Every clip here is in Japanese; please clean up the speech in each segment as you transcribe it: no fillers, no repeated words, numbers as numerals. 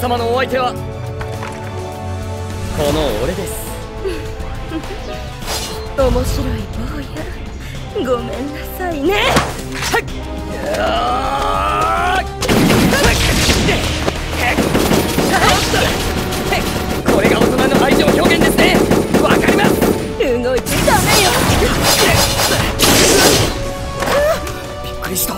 様のお相手はこの俺です。 面白い坊や、ごめんなさいね。 これが大人の愛情表現ですね。わかります。 動いちゃダメよ。 びっくりした。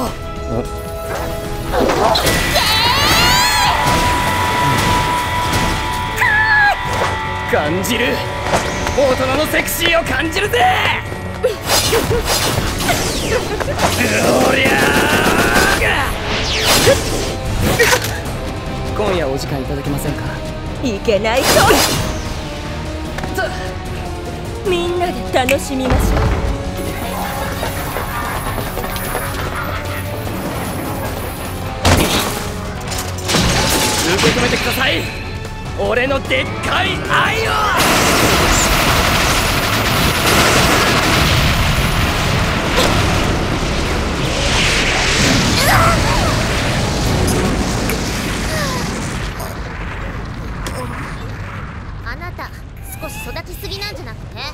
感じる。大人のセクシーを感じるぜ。おりゃー。今夜お時間いただけませんか？ いけないと。みんなで楽しみましょう。 受け止めてください。俺のでっかい愛を。 あなた少し育ちすぎなんじゃなくて？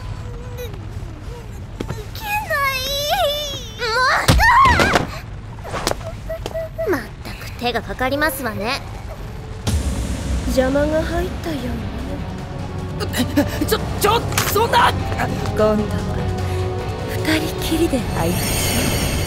いけない。まったく手がかかりますわね。 邪魔が入ったようね。 そんな。 今度は二人きりで会いましょう。